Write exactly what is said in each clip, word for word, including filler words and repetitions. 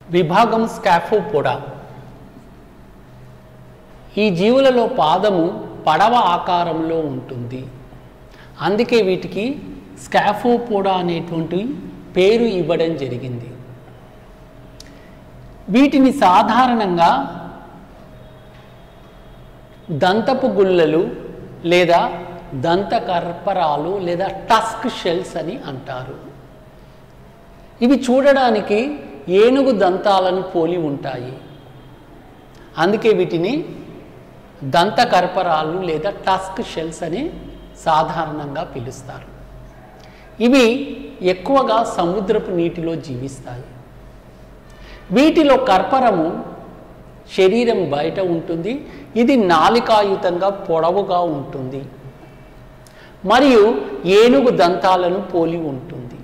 విభాగం స్కాఫోపోడా. ఈ జీవులలో పాదము పడవ ఆకారంలో ఉంటుంది. అందుకే వీటికి స్కాఫోపోడా అనేటువంటి పేరు ఇవ్వడం జరిగింది. వీటిని సాధారణంగా దంతపు గుల్లలు లేదా దంతకర్పరాలు లేదా టస్క్ షెల్స్ అని అంటారు. ఇవి చూడడానికి ఏనుగు దంతాలను పోలి ఉంటాయి. అందుకే వీటిని దంతకర్పరాలు లేదా టస్క్ షెల్స్ అని సాధారణంగా పిలుస్తారు. ఇవి ఎక్కువగా సముద్రపు నీటిలో జీవిస్తాయి. వీటిలో కర్పరము శరీరం బయట ఉంటుంది. ఇది నాలికాయుతంగా పొడవుగా ఉంటుంది మరియు ఏనుగు దంతాలను పోలి ఉంటుంది.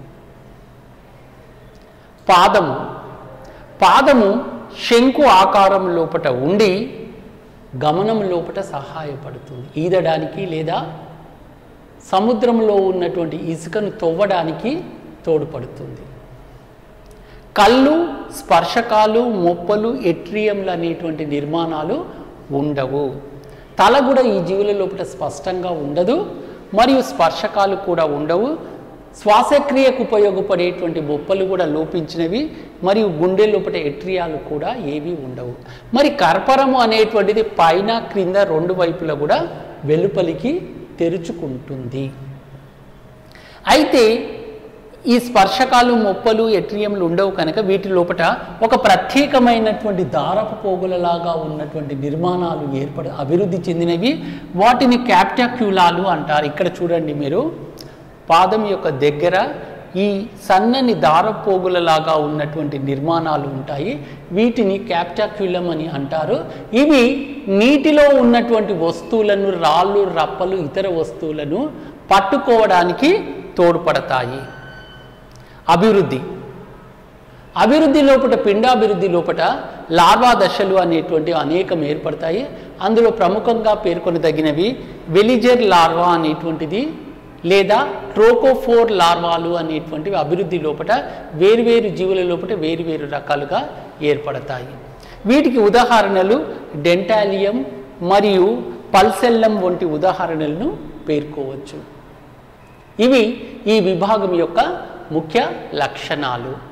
పాదము పాదము శంకు ఆకారం లోపట ఉండి గమనం లోపట సహాయపడుతుంది. ఈదడానికి లేదా సముద్రంలో ఉన్నటువంటి ఇసుకను తవ్వడానికి తోడ్పడుతుంది. కళ్ళు, స్పర్శకాలు, మొప్పలు, ఎట్రియంలు అనేటువంటి నిర్మాణాలు ఉండవు. తల కూడా ఈ జీవుల లోపల స్పష్టంగా ఉండదు మరియు స్పర్శకాలు కూడా ఉండవు. శ్వాసక్రియకు ఉపయోగపడేటువంటి బొప్పలు కూడా లోపించినవి మరియు గుండె లోపల ఎట్రియాలు కూడా ఏవి ఉండవు. మరి కర్పరము అనేటువంటిది పైన క్రింద రెండు వైపులా కూడా వెలుపలికి తెరుచుకుంటుంది. అయితే ఈ స్పర్శకాలు, మొప్పలు, ఎట్రియంలు ఉండవు కనుక వీటి లోపల ఒక ప్రత్యేకమైనటువంటి దారపు పోగులలాగా ఉన్నటువంటి నిర్మాణాలు ఏర్పడ అభివృద్ధి చెందినవి. వాటిని క్యాప్టాక్యులాలు అంటారు. ఇక్కడ చూడండి మీరు, పాదం యొక్క దగ్గర ఈ సన్నని దారపోగులలాగా ఉన్నటువంటి నిర్మాణాలు ఉంటాయి. వీటిని క్యాప్టాక్యులం అని అంటారు. ఇవి నీటిలో ఉన్నటువంటి వస్తువులను, రాళ్ళు, రప్పలు, ఇతర వస్తువులను పట్టుకోవడానికి తోడ్పడతాయి. అభివృద్ధి అభివృద్ధి లోపల పిండాభివృద్ధి లోపల లార్వా దశలు అనేటువంటి అనేకం ఏర్పడతాయి. అందులో ప్రముఖంగా పేర్కొనదగినవి వెలిజర్ లార్వా అనేటువంటిది లేదా ట్రోకోఫోర్ లార్వాలు అనేటువంటివి అభివృద్ధి లోపల వేరువేరు జీవుల లోపల వేరువేరు రకాలుగా ఏర్పడతాయి. వీటికి ఉదాహరణలు డెంటాలియం మరియు పల్సెల్లం వంటి ఉదాహరణలను పేర్కోవచ్చు. ఇవి ఈ విభాగం యొక్క ముఖ్య లక్షణాలు.